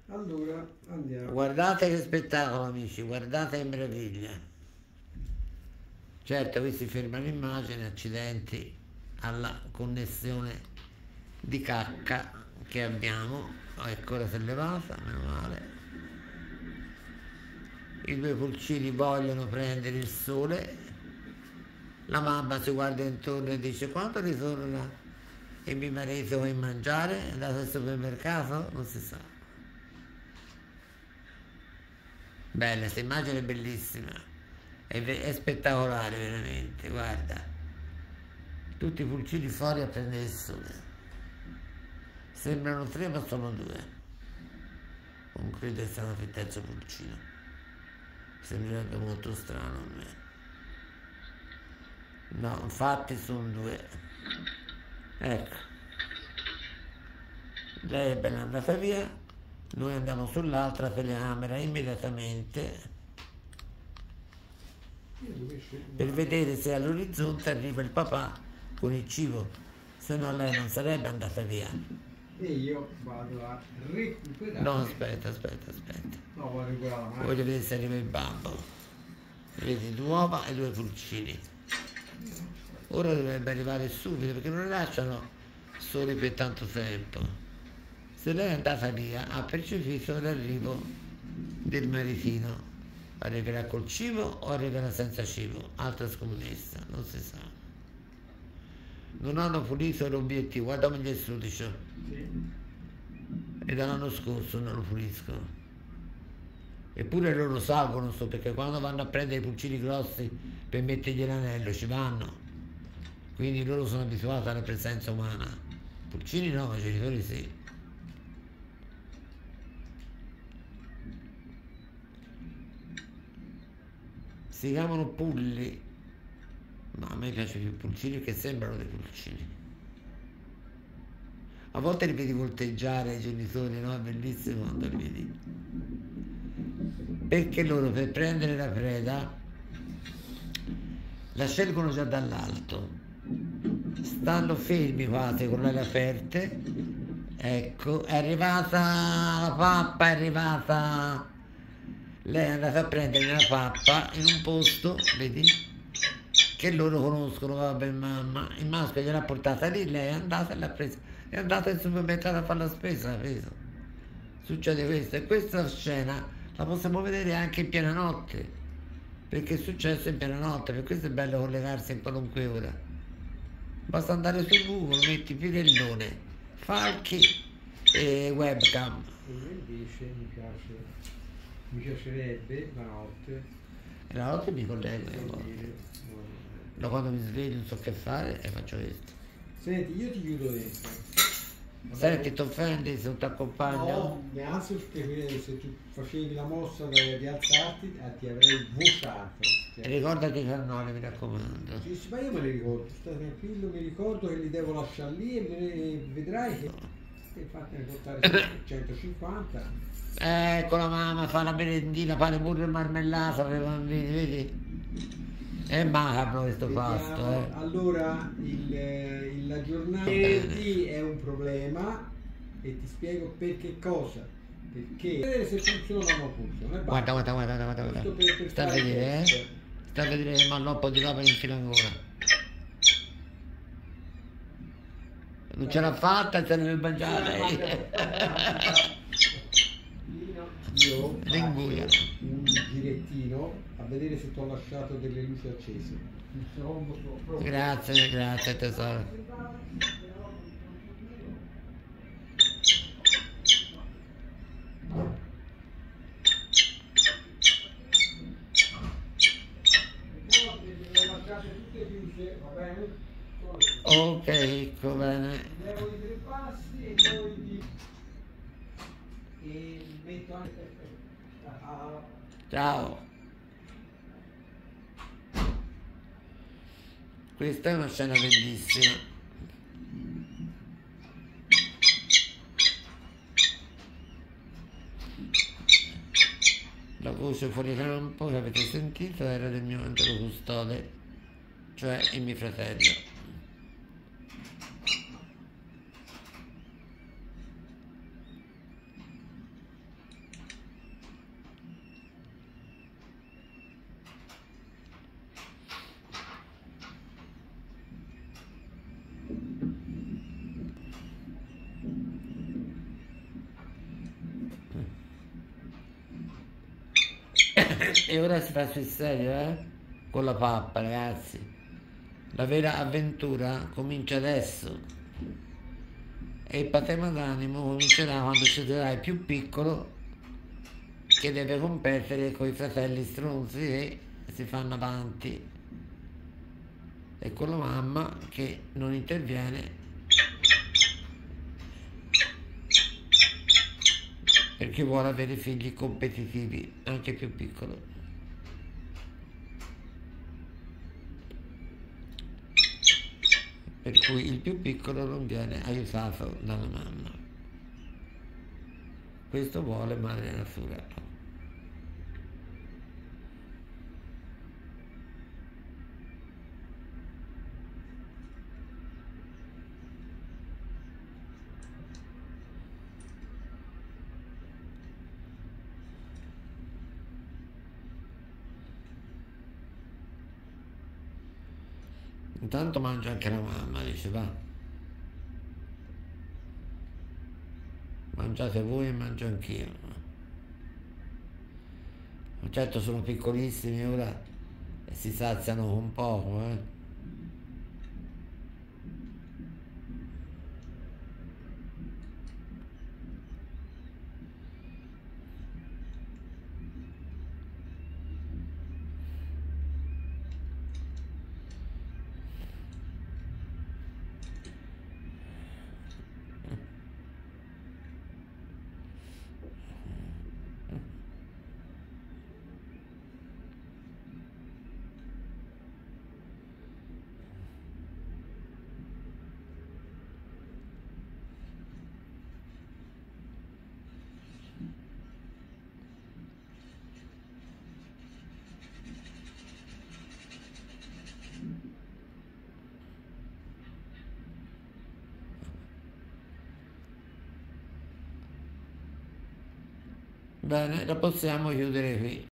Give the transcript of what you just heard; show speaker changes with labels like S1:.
S1: Allora andiamo.
S2: Guardate che spettacolo, amici, guardate che meraviglia. Certo, qui si ferma l'immagine, accidenti alla connessione di cacca che abbiamo. Ecco, ora si è levata, meno male. I due pulcini vogliono prendere il sole. La mamma si guarda intorno e dice: quando ritorna e mio marito vuoi mangiare? È andato al supermercato? Non si sa. Bella, questa immagine è bellissima, è spettacolare veramente, guarda. Tutti i pulcini fuori a prendere il sole. Sembrano tre ma sono due. Non credo sia stato il terzo pulcino. Sembrerebbe molto strano a me. No, infatti sono due. Ecco, lei è bella andata via, noi andiamo sull'altra telecamera immediatamente per vedere se all'orizzonte arriva il papà con il cibo, se no lei non sarebbe andata via.
S1: E io vado a recuperare.
S2: No, aspetta.
S1: No, vado a recuperare la macchina.
S2: Voglio vedere se arriva il babbo. Vedi, due uova e due pulcini. Ora dovrebbe arrivare subito perché non lasciano soli per tanto tempo. Se lei è andata via, ha percepito l'arrivo del maritino. Arriverà col cibo o arriverà senza cibo? Altra scommessa, non si sa. Non hanno pulito l'obiettivo, guardami gli sudicio.
S1: Sì.
S2: E dall'anno scorso non lo puliscono. Eppure loro salgono sto perché quando vanno a prendere i pulcini grossi per mettergli l'anello ci vanno. Quindi loro sono abituati alla presenza umana. Pulcini no, ma i genitori sì. Si chiamano pulli, ma a me piace più pulcini che sembrano dei pulcini. A volte li vedi volteggiare i genitori, no? È bellissimo quando li vedi. Perché loro per prendere la preda la scelgono già dall'alto, stanno fermi quasi con le ali aperte. Ecco, è arrivata la pappa, è arrivata, lei è andata a prendere la pappa in un posto, vedi, che loro conoscono, vabbè mamma, il maschio gliel'ha portata lì, lei è andata e l'ha presa, è andata in supermercato a fare la spesa, capito? Succede questo e questa scena la possiamo vedere anche in piena notte, perché è successo in piena notte, per questo è bello collegarsi in qualunque ora. Basta andare su Google, metti Pirellone, falchi e webcam.
S1: E io invece mi piacerebbe la notte
S2: E la notte mi collego a volte.
S1: sentire.
S2: Da quando mi sveglio non so che fare e faccio questo.
S1: Senti, io ti chiudo dentro.
S2: Senti, ti offendi se non ti accompagno?
S1: No, mi alzo perché se tu facevi la mossa di alzarti ti avrei vociato.
S2: E ricordati i cannoli, mi raccomando.
S1: Sì, sì, ma io me li ricordo, stai tranquillo, mi ricordo che li devo lasciare lì e vedrai che fatene portare 150.
S2: Ecco la mamma fa la merendina, pane, burro e marmellata per i bambini, vedi? È macabro questo pasto, eh.
S1: Allora, la giornata venerdì è un problema e ti spiego per che cosa. Perché vedere se funzionano o non funzionano.
S2: Guarda.
S1: Giusto per
S2: Sta a
S1: fare
S2: vedere,
S1: questo.
S2: Sta a vedere che malloppo di roba in fila ancora. Non ce l'ha fatta, se ne deve mangiare lei.
S1: Io
S2: L'inguia.
S1: faccio un girettino a vedere se ti ho lasciato delle luci accese. Un secondo solo.
S2: Grazie tesoro.
S1: Devo lasciare tutte chiuse, va bene?
S2: Ok, va bene.
S1: Levo i tre passi e poi e metto anche
S2: Ciao. Questa è una scena bellissima. La voce fuori campo che avete sentito era del mio angelo custode, cioè il mio fratello. E ora si fa sul serio, con la pappa, ragazzi. La vera avventura comincia adesso. E il patema d'animo comincerà quando sarai più piccolo, che deve competere con i fratelli stronzi e si fanno avanti. E con la mamma che non interviene perché vuole avere figli competitivi, anche più piccolo. Per cui il più piccolo non viene aiutato dalla mamma. Questo vuole madre natura. Intanto mangia anche la mamma, dice va. Mangiate voi e mangio anch'io. Certo sono piccolissimi ora e si saziano con poco, Bene, la possiamo chiudere qui.